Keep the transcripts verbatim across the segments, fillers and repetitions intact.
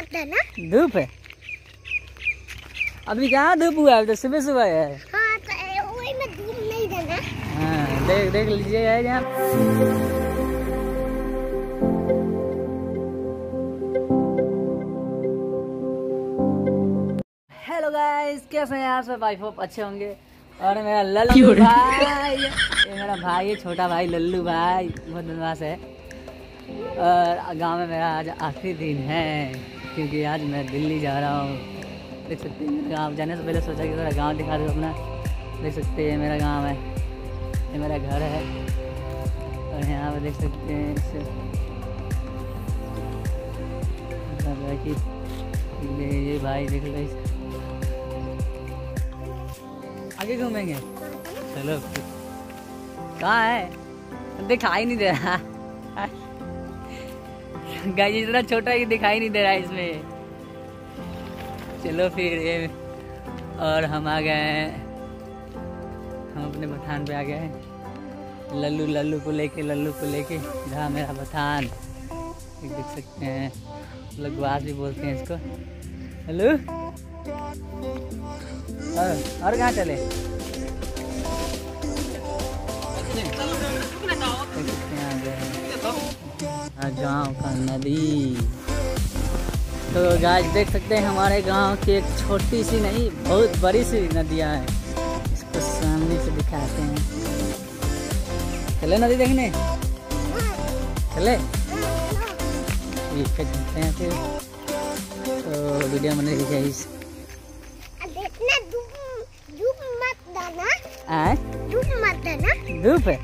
देना। धूप है अभी, कहाँ धूप हुआ है, तो सुबह सुबह है। हाँ तो वही में धूप नहीं देना। हाँ देख देख लीजिए है यहाँ। हेलो गाइस, कैसे हैं आप सब? आई होप अच्छे होंगे। और मेरा लल्लू भाई, ये मेरा भाई है, छोटा भाई लल्लू भाई, बहुत बदमाश है। और गांव में मेरा आज आखिरी दिन है, क्योंकि आज मैं दिल्ली जा रहा हूँ। देख सकते हैं मेरा गाँव, जाने से पहले सोचा कि मेरा गाँव दिखा दो अपना। देख सकते हैं मेरा गाँव है, ये मेरा घर है। और यहाँ पे देख सकते हैं कि ये, ये भाई देख लो, आगे घूमेंगे। चलो कहाँ है, दिखाई नहीं दे रहा गाइस, इतना छोटा ही दिखाई नहीं दे रहा है इसमें। चलो फिर ये, और हम आ गए हैं, हम अपने बथान पे आ गए हैं। लल्लू लल्लू को लेके लल्लू को लेके जहाँ मेरा बथान देख सकते हैं, लोग बात भी बोलते हैं इसको। हेलो, और, और कहाँ चले? गाँव का नदी। तो गाइस देख सकते हैं हमारे गांव की एक छोटी सी नहीं, बहुत बड़ी सी नदियाँ हैं। इसको सामने से दिखाते हैं। चले नदी देखने, चले ठीक है, चलते हैं फिर। तो वीडियो बने रही इस धूप मत देना। धूप मत देना। धूप है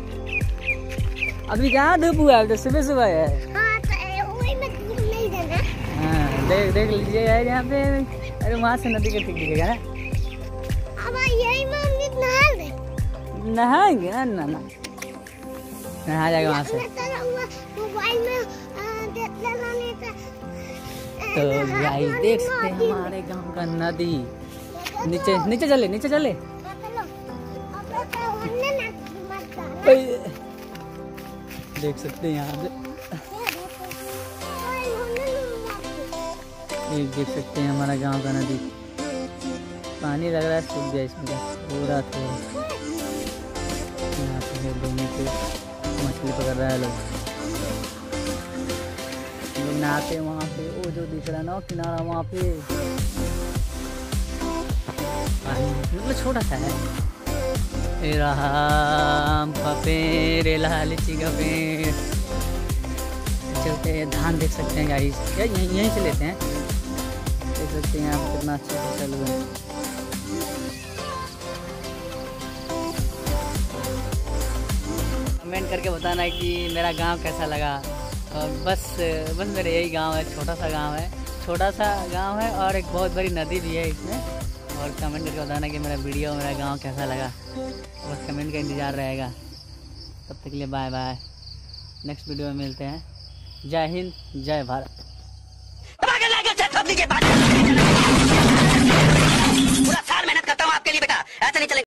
अभी, कहाँ धूप हुआ है, तो सुबह सुबह है। हाँ तो वही में धूप नहीं देना। हाँ देख देख लीजिए यार यहाँ पे। अरे वहाँ से नदी का ठीक दिखेगा ना। अब यही में हम नहा ले, नहाएंगे ना, ना ना नहा जाएगा वहाँ से। मोबाइल में देख लेना, नहीं तो गाइस देख सकते हैं हमारे गांव का नदी। नीचे नीचे चले, नीचे चले। देख सकते हैं यहाँ पे, ये देख सकते हैं हमारा गांव का नदी। पानी लग रहा है सूख गया इसमें पूरा। तो यहाँ पे दोनों पे मछली पकड़ रहा है लोग, लोग नहाते हैं वहाँ पे। वो जो दिख रहा है ना किनारा, वहाँ पे पानी मतलब छोटा सा है। राम का पेड़, लीची का पेड़। चलते हैं, धान देख सकते हैं गाइस, यहीं यहीं से लेते हैं। देख सकते हैं आप कितना अच्छा फसल हुआ है। कमेंट करके बताना है कि मेरा गांव कैसा लगा। और बस बस मेरा यही गांव है, छोटा सा गांव है, छोटा सा गांव है, और एक बहुत बड़ी नदी भी है इसमें। और कमेंट करके बताना कि मेरा वीडियो, मेरा गांव कैसा लगा। बस कमेंट का इंतज़ार रहेगा। तब तक के लिए बाय बाय, नेक्स्ट वीडियो में मिलते हैं। जय हिंद, जय भारत। पूरा साल मेहनत करता हूँ आपके लिए बेटा, ऐसा नहीं चलेगा।